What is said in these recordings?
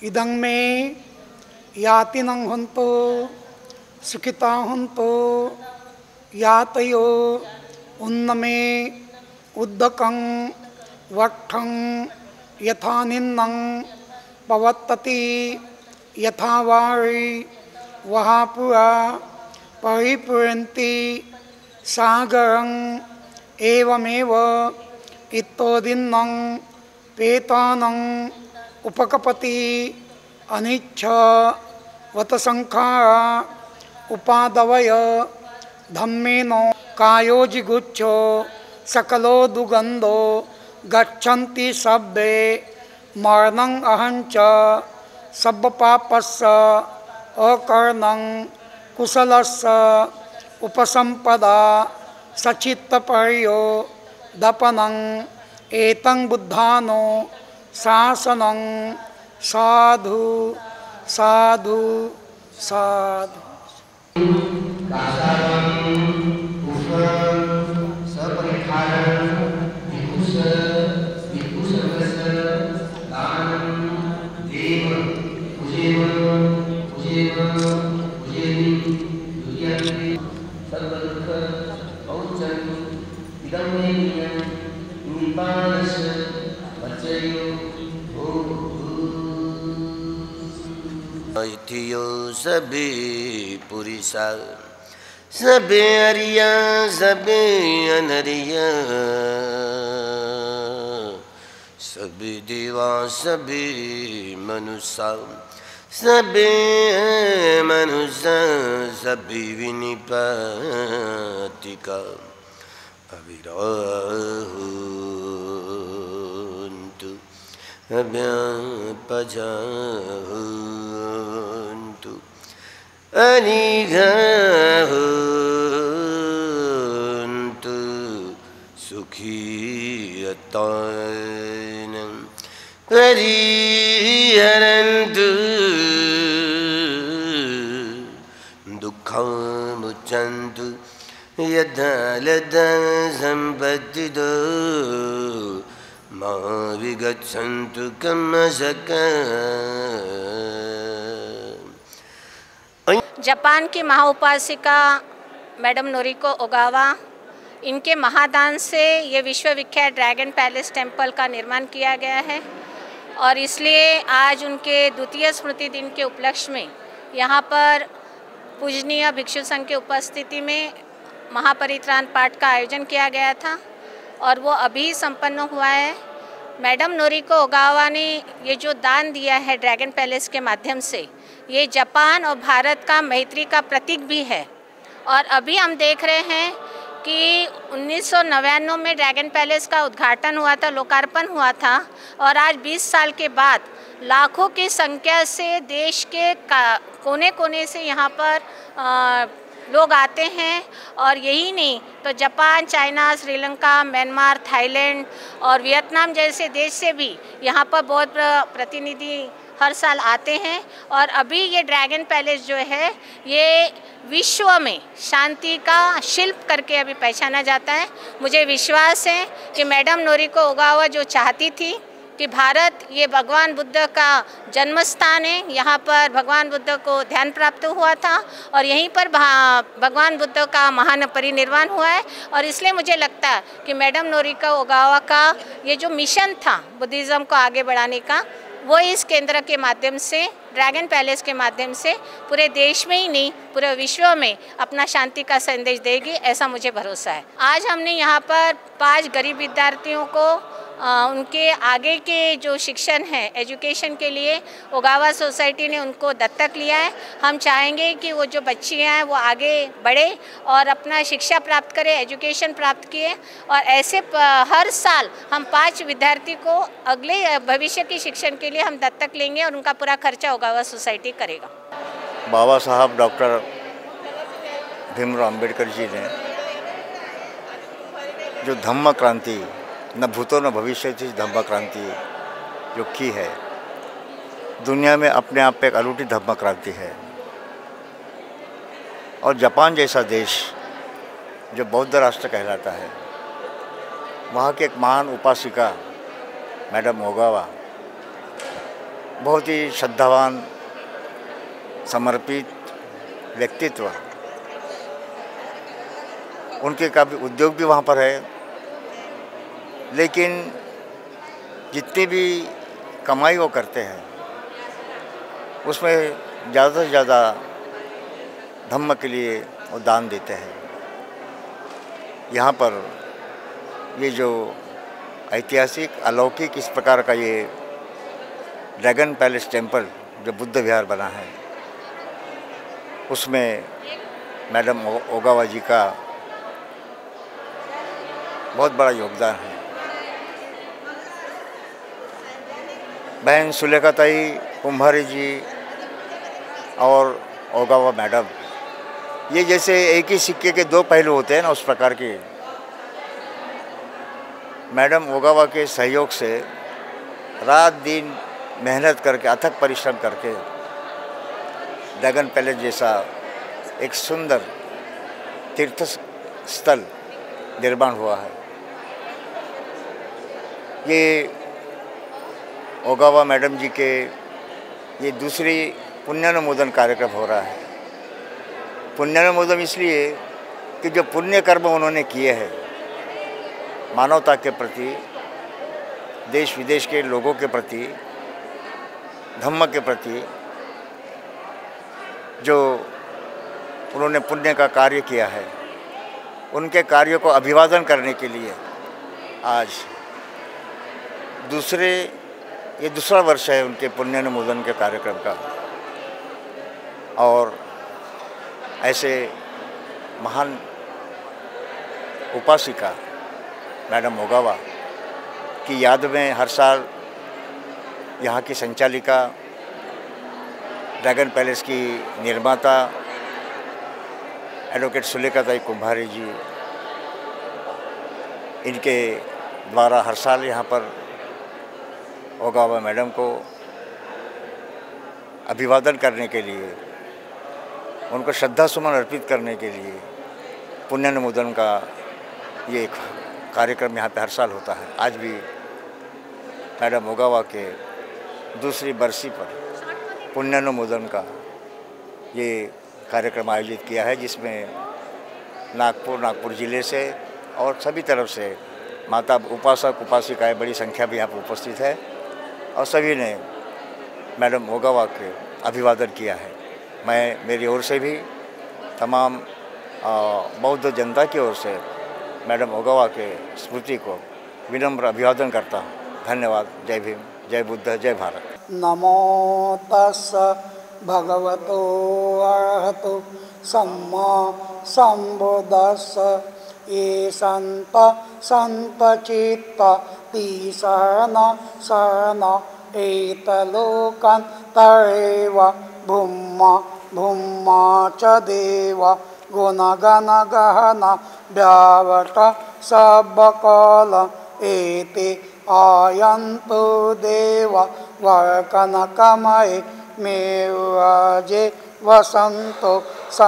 इदं मे यातिनं हन्तो सुखिता हन्तो यातयो उन्नमे उद्दकं वक्षं यथा निन्नं पवत्तति यथा वारी वहापुरा परिपुरन्ति सागरं एवमेव इत्तोदिन्नं पेतानं उपकपति अनिच्छ वतसंखारा उपादवय धम्मेन कायो जिगुच्छो सकलो दुगंधो गच्छन्ति शब्दे मरणं अहंच सब्बपापस्य अकर्णं कुशलस्य उपसंपदा सचित्तपर्यो दपनं एतं बुद्धानो शासनं साधु साधु साधु। थियो सभी पुरुषा सभी अरिया सभी अनरिया सभी देवा सभी मनुष्य सभी मनुष्य सभी विनिपातिका अविराहुन्तु अव्यापजाहुन्तु अनिघाहुन्तु सुखीयतानं परिहरन्तु दुःखमुच्यन्तु यथा लता सम्पत्तिदो मा विगच्छन्तु कमसका। जापान की महाउपासिका मैडम नोरिको ओगावा, इनके महादान से ये विश्वविख्यात ड्रैगन पैलेस टेम्पल का निर्माण किया गया है और इसलिए आज उनके द्वितीय स्मृति दिन के उपलक्ष्य में यहाँ पर पूजनीय भिक्षु संघ की उपस्थिति में महापरित्राण पाठ का आयोजन किया गया था और वो अभी संपन्न हुआ है। मैडम नोरिको ओगावा ने ये जो दान दिया है ड्रैगन पैलेस के माध्यम से, ये जापान और भारत का मैत्री का प्रतीक भी है। और अभी हम देख रहे हैं कि 1999 में ड्रैगन पैलेस का उद्घाटन हुआ था, लोकार्पण हुआ था और आज 20 साल के बाद लाखों की संख्या से देश के कोने कोने से यहाँ पर लोग आते हैं। और यही नहीं तो Japan, China, Sri Lanka, Myanmar, Thailand और वियतनाम जैसे देश से भी यहाँ पर बहुत प्रतिनिधि हर साल आते हैं। और अभी ये ड्रैगन पैलेस जो है ये विश्व में शांति का शिल्प करके अभी पहचाना जाता है। मुझे विश्वास है कि मैडम नोरिको ओगावा जो चाहती थी कि भारत ये भगवान बुद्ध का जन्म स्थान है, यहाँ पर भगवान बुद्ध को ध्यान प्राप्त हुआ था और यहीं पर भगवान बुद्ध का महान परिनिर्वाण हुआ है। और इसलिए मुझे लगता है कि मैडम नोरिको ओगावा का ये जो मिशन था बुद्धिज़्म को आगे बढ़ाने का, वो इस केंद्र के माध्यम से, ड्रैगन पैलेस के माध्यम से पूरे देश में ही नहीं पूरे विश्व में अपना शांति का संदेश देगी, ऐसा मुझे भरोसा है। आज हमने यहाँ पर 5 गरीब विद्यार्थियों को उनके आगे के जो शिक्षण है, एजुकेशन के लिए ओगावा सोसाइटी ने उनको दत्तक लिया है। हम चाहेंगे कि वो जो बच्चियाँ हैं वो आगे बढ़े और अपना शिक्षा प्राप्त करें, एजुकेशन प्राप्त किए और ऐसे हर साल हम 5 विद्यार्थी को अगले भविष्य की शिक्षण के लिए हम दत्तक लेंगे और उनका पूरा खर्चा ओगावा सोसाइटी करेगा। बाबा साहब डॉक्टर भीमराव अम्बेडकर जी ने जो धम्म क्रांति, न भूतो न भविष्य की धम्म क्रांति जो की है, दुनिया में अपने आप पे एक अलूटी धम्म क्रांति है। और जापान जैसा देश जो बौद्ध राष्ट्र कहलाता है, वहाँ की एक महान उपासिका मैडम ओगावा बहुत ही श्रद्धावान, समर्पित व्यक्तित्व। उनके काफ़ी उद्योग भी वहाँ पर है, लेकिन जितनी भी कमाई वो करते हैं उसमें ज़्यादा से ज़्यादा धम्म के लिए वो दान देते हैं। यहाँ पर ये जो ऐतिहासिक अलौकिक इस प्रकार का ये ड्रैगन पैलेस टेम्पल जो बुद्ध विहार बना है, उसमें मैडम ओगावा जी का बहुत बड़ा योगदान है। बहन सुलेखा ताई कुम्भारी जी और ओगावा मैडम, ये जैसे एक ही सिक्के के दो पहलू होते हैं ना, उस प्रकार की मैडम ओगावा के सहयोग से रात दिन मेहनत करके, अथक परिश्रम करके ड्रैगन पैलेस जैसा एक सुंदर तीर्थ स्थल निर्माण हुआ है। ये ओगावा मैडम जी के ये दूसरी पुण्यानुमोदन कार्यक्रम हो रहा है। पुण्यानुमोदन इसलिए कि जो पुण्य कर्म उन्होंने किए हैं मानवता के प्रति, देश विदेश के लोगों के प्रति, धम्म के प्रति, जो उन्होंने पुण्य का कार्य किया है, उनके कार्यों को अभिवादन करने के लिए आज ये दूसरा वर्ष है उनके पुण्यानुमोदन के कार्यक्रम का। और ऐसे महान उपासिका मैडम ओगावा की याद में हर साल यहाँ की संचालिका, ड्रैगन पैलेस की निर्माता एडवोकेट सुलेखा ताई कुम्भारी जी, इनके द्वारा हर साल यहाँ पर ओगावा मैडम को अभिवादन करने के लिए, उनको श्रद्धा सुमन अर्पित करने के लिए पुण्यानुमोदन का ये कार्यक्रम यहाँ पे हर साल होता है। आज भी मैडम ओगावा के दूसरी बरसी पर पुण्यानुमोदन का ये कार्यक्रम आयोजित किया है, जिसमें नागपुर ज़िले से और सभी तरफ से माता उपासक उपासिकाएँ बड़ी संख्या में यहाँ पर उपस्थित है और सभी ने मैडम ओगावा के अभिवादन किया है। मैं मेरी ओर से भी तमाम बौद्ध जनता की ओर से मैडम ओगावा के स्मृति को विनम्र अभिवादन करता हूँ। धन्यवाद। जय भीम, जय बुद्ध, जय भारत। नमो तस्स भगवतो अरहतो सम्मा सम्बुद्धस्स। ये संत चित्त ती शरण एतलोकं तरेव भूम्मा च देव गुणगण गहन व्यावट सबकाल एते आयन्तु देव वर्कनकमये मेवाजे वसन्तो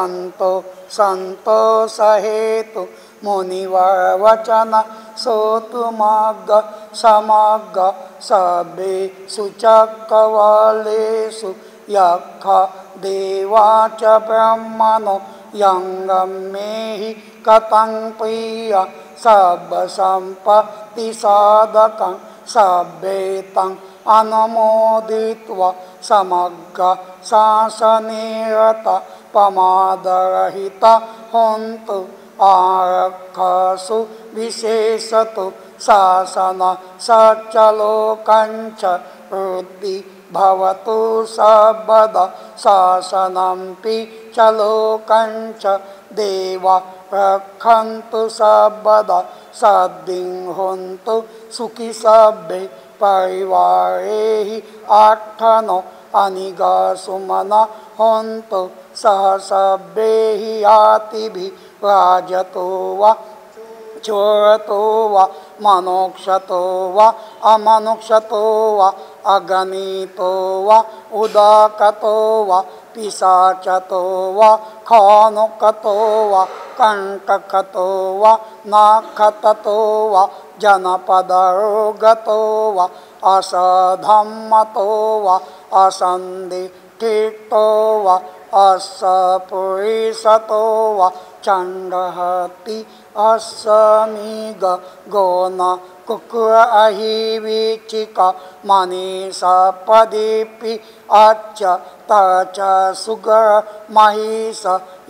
संतो सहेतु मुनिवर वचन सोतु मग्ग समग्ग सभे सुचक्रवालेषु यक्ष देवा च ब्रह्मणो यंगमेहि कतं प्रिय सर्वसम्पत्ति साधकं सभ्येतं अनुमोदित्वा समग्र शासनेरत प्रमादरहित हन्तु आरक्षसु विशेषतु शासन सच्चलोकञ्च वृद्धि भवतु सर्वदा शासनम्पि च लोकञ्च देवा रक्षन्तु सर्वदा सद्दिं हन्तु सुखी सभ्ये परिवारे हि आठनो अनिगा सुमना हन्तु सह सभ्ये हि यातिभिः राजतो वा चोरतो वा मनोक्षतो वा अमनुक्षतो वा अगणितो वा उदाकतो वा पिशाचतो वा खानुकतो वा कंटकतो वा नाखततो वा जनपदरोगतो वा असधम्मतो वा असन्दिष्ठितो वा असपुरिसतो वा चण्डहति असमीग गोन कुकुर अहिविचिका मनीषपदीपि अच्छ तच सुगर महिष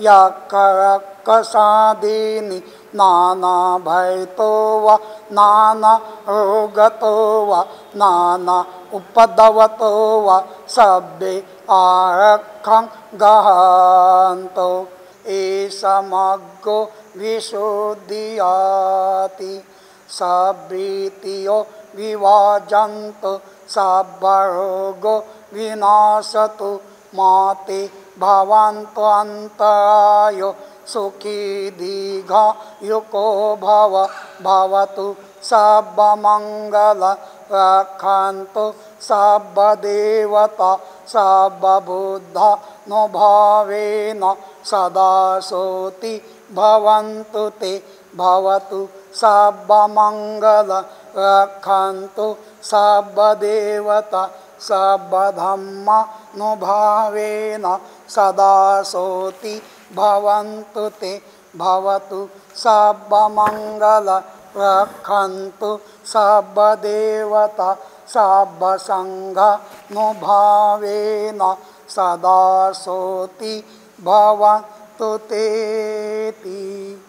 यकरकसादीनि नाना भयतो वा नाना रोगतो वा नाना उपदवतो वा सब्बे आरक्षं गहन्तो एषमग्गो विशुद्धियाति सब्रीतियो विवाजन्तु सब्बरोगो विनाशतु माते भवन्तु अन्तरायो सुखी दीर्घायुको भवतु सब्बमङ्गल रक्षन्तु सब्बदेवता सब्बबुद्धा नो भावेन सदा सोति भवन्तु ते भवतु सब्बमङ्गल रक्षन्तु सब्बदेवता सब्बधम्मा नो भावेन सदा सोति भवन्तु ते भवतु सब्बमङ्गल रक्षन्तु सब्बदेवता सब्बसङ्घा नो भावेन सदा सोति भवन्तु तेति।